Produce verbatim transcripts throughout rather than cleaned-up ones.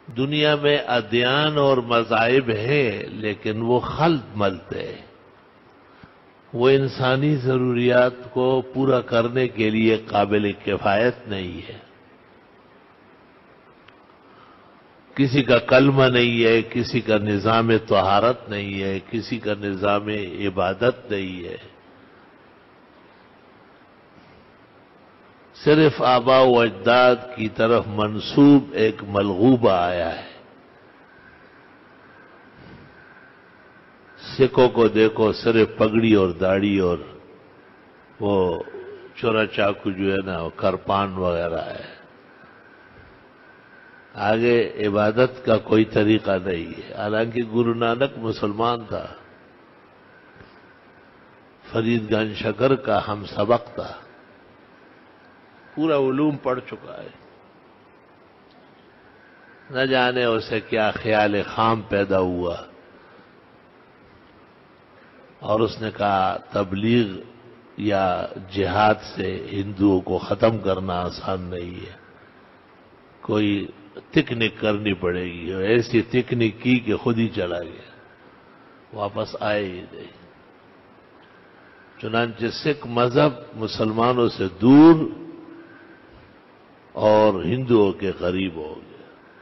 دنیا میں ادیان اور مذاہب ہیں لیکن وہ خلط ملط ہے، وہ انسانی ضروریات کو پورا کرنے کے لیے قابل کفایت نہیں ہے۔ کسی کا کلمہ نہیں ہے، کسی کا نظام طہارت نہیں ہے، کسی کا نظام عبادت نہیں ہے، صرف آباء و اجداد کی طرف منسوب ایک ملغوبہ آیا ہے۔ سکھوں کو دیکھو، صرف پگڑی اور داڑھی اور وہ چورا چاقو جو ہے نا وہ کرپان وغیرہ ہے، آگے عبادت کا کوئی طریقہ نہیں ہے۔ حالانکہ گرو نانک مسلمان تھا، فرید گنج شکر کا ہم سبق تھا، پورا علوم پڑھ چکا ہے، نہ جانے اسے کیا خیال خام پیدا ہوا، اور اس نے کہا تبلیغ یا جہاد سے ہندوؤں کو ختم کرنا آسان نہیں ہے، کوئی تکنیک کرنی پڑے گی، اور ایسی تکنیک کی کہ خود ہی چلا گیا، واپس آئے ہی نہیں۔ چنانچہ سکھ مذہب مسلمانوں سے دور اور ہندوؤں کے قریب ہو گیا۔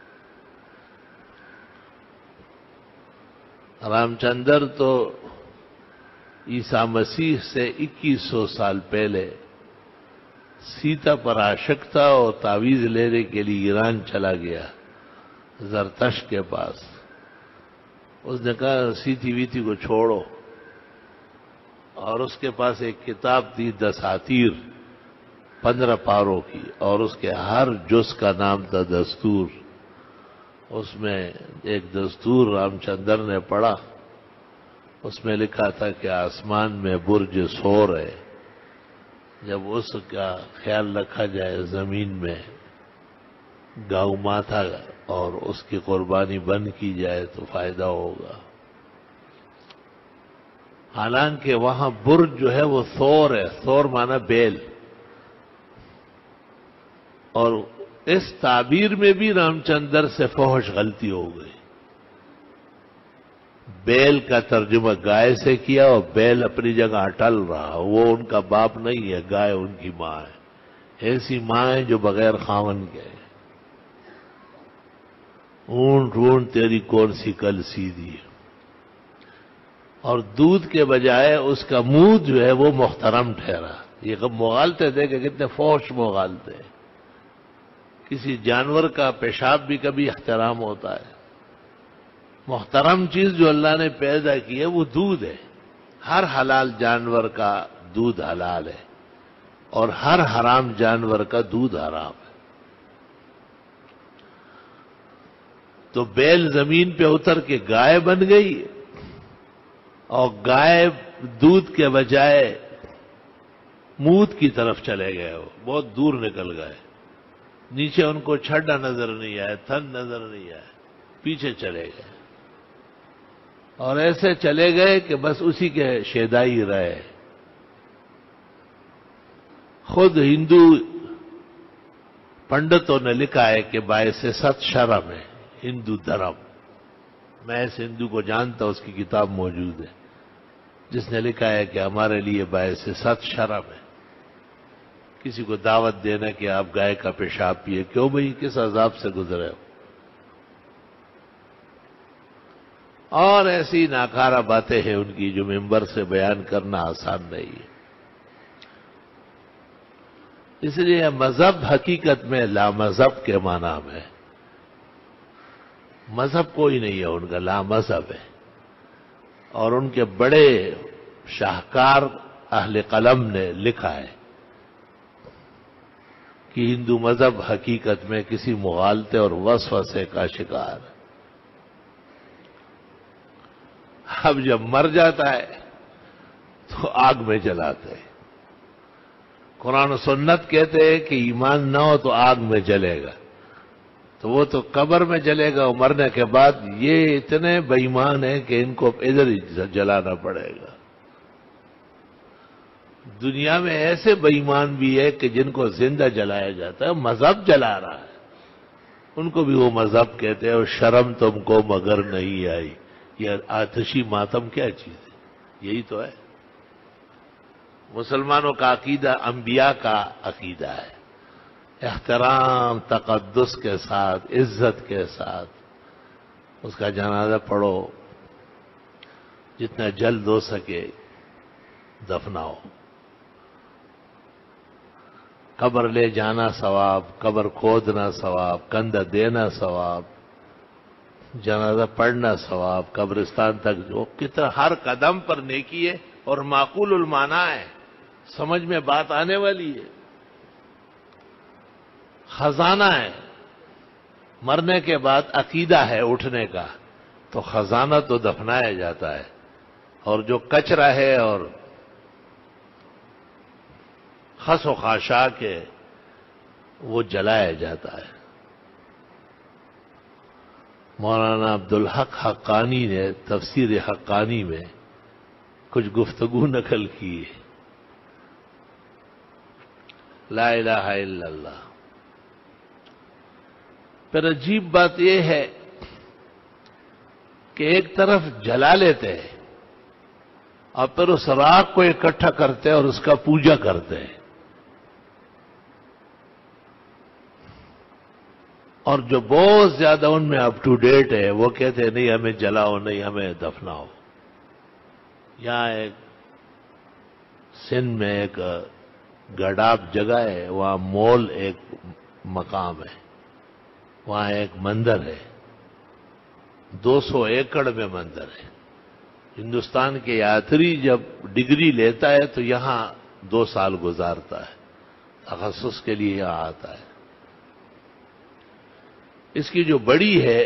رام چندر تو عیسیٰ مسیح سے اکیس سو سال پہلے سیتا پر عاشق تھا اور تعویذ لینے کے لیے ایران چلا گیا زرتش کے پاس۔ اس نے کہا سیتی ویتی کو چھوڑو، اور اس کے پاس ایک کتاب تھی دساتیر پندرہ پاروں کی، اور اس کے ہر جز کا نام تھا دستور۔ اس میں ایک دستور رام چندر نے پڑھا، اس میں لکھا تھا کہ آسمان میں برج سور ہے، جب اس کا خیال رکھا جائے زمین میں گاؤ ماتا اور اس کی قربانی بند کی جائے تو فائدہ ہوگا۔ حالانکہ وہاں برج جو ہے وہ ثور ہے، ثور مانا بیل، اور اس تعبیر میں بھی رام چندر سے فحش غلطی ہو گئی۔ بیل کا ترجمہ گائے سے کیا، اور بیل اپنی جگہ اٹل رہا، وہ ان کا باپ نہیں ہے، گائے ان کی ماں ہے۔ ایسی ماں ہے جو بغیر خاون کے ہے۔ اونٹ اونٹ تیری کون سی کل سیدھی ہے، اور دودھ کے بجائے اس کا منہ جو ہے وہ محترم ٹھہرا۔ یہ کب مغالطے تھے کہ کتنے فحش مغالطے ہیں۔ کسی جانور کا پیشاب بھی کبھی احترام ہوتا ہے۔ محترم چیز جو اللہ نے پیدا کی ہے وہ دودھ ہے۔ ہر حلال جانور کا دودھ حلال ہے، اور ہر حرام جانور کا دودھ حرام ہے۔ تو بیل زمین پہ اتر کے گائے بن گئی، اور گائے دودھ کے بجائے موت کی طرف چلے گئے، وہ بہت دور نکل گئے۔ نیچے ان کو چھڈا نظر نہیں آیا، تھن نظر نہیں آیا، پیچھے چلے گئے، اور ایسے چلے گئے کہ بس اسی کے شیدائی رہے۔ خود ہندو پنڈتوں نے لکھا ہے کہ باعث ست شرم ہے ہندو دھرم۔ میں اس ہندو کو جانتا ہوں، اس کی کتاب موجود ہے، جس نے لکھا ہے کہ ہمارے لیے باعث ست شرم ہے کسی کو دعوت دینا کہ آپ گائے کا پیشاب پیے۔ کیوں بھئی، کس عذاب سے گزرے ہو؟ اور ایسی ناکارہ باتیں ہیں ان کی جو ممبر سے بیان کرنا آسان نہیں ہے۔ اس لیے مذہب حقیقت میں لا مذہب کے معنی میں، مذہب کوئی نہیں ہے ان کا، لا مذہب ہے۔ اور ان کے بڑے شاہکار اہل قلم نے لکھا ہے کہ ہندو مذہب حقیقت میں کسی مغالطے اور وسوسے کا شکار ہے۔ اب جب مر جاتا ہے تو آگ میں جلاتے ہیں۔ قرآن و سنت کہتے ہیں کہ ایمان نہ ہو تو آگ میں جلے گا، تو وہ تو قبر میں جلے گا، اور مرنے کے بعد یہ اتنے بے ایمان ہیں کہ ان کو ادھر ہی جلانا پڑے گا۔ دنیا میں ایسے بے ایمان بھی ہے کہ جن کو زندہ جلایا جاتا ہے، مذہب جلا رہا ہے، ان کو بھی وہ مذہب کہتے ہیں اور شرم تم کو مگر نہیں آئی. یہ آتشی ماتم کیا چیز ہے؟ یہی تو ہے. مسلمانوں کا عقیدہ انبیاء کا عقیدہ ہے. احترام تقدس کے ساتھ عزت کے ساتھ اس کا جنازہ پڑھو، جتنا جلد ہو سکے دفناؤ. قبر لے جانا ثواب، قبر کھودنا ثواب، کندھا دینا ثواب، جنازہ پڑھنا ثواب، قبرستان تک جو کتنا ہر قدم پر نیکی ہے اور معقول المعنی ہے، سمجھ میں بات آنے والی ہے. خزانہ ہے. مرنے کے بعد عقیدہ ہے اٹھنے کا، تو خزانہ تو دفنایا جاتا ہے، اور جو کچرا ہے اور خس و خاشاک ہے وہ جلایا جاتا ہے. مولانا عبدالحق حقانی نے تفسیر حقانی میں کچھ گفتگو نقل کی ہے. لا الہ الا اللہ. پھر عجیب بات یہ ہے کہ ایک طرف جلا لیتے ہیں اور پھر اس راکھ کو اکٹھا کرتے ہیں اور اس کا پوجا کرتے ہیں، اور جو بہت زیادہ ان میں اپ ٹو ڈیٹ ہے وہ کہتے ہیں نہیں ہمیں جلاؤ، نہیں ہمیں دفناؤ. یہاں ایک سندھ میں ایک گڈاب جگہ ہے، وہاں مول ایک مقام ہے، وہاں ایک مندر ہے، دو سو ایکڑ میں مندر ہے. ہندوستان کے یاتری جب ڈگری لیتا ہے تو یہاں دو سال گزارتا ہے، تخصص کے لیے یہاں آتا ہے. اس کی جو بڑی ہے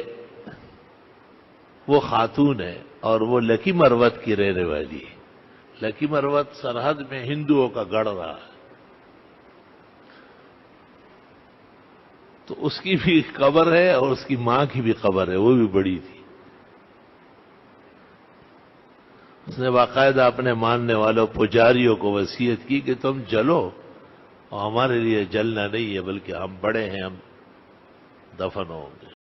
وہ خاتون ہے اور وہ لکی مروت کی رہنے والی ہے. لکی مروت سرحد میں ہندوؤں کا گڑھ رہا ہے، تو اس کی بھی قبر ہے اور اس کی ماں کی بھی قبر ہے، وہ بھی بڑی تھی. اس نے باقاعدہ اپنے ماننے والوں پجاریوں کو وصیت کی کہ تم جلو، اور ہمارے لیے جلنا نہیں ہے بلکہ ہم بڑے ہیں، ہم دفن ہوں گے.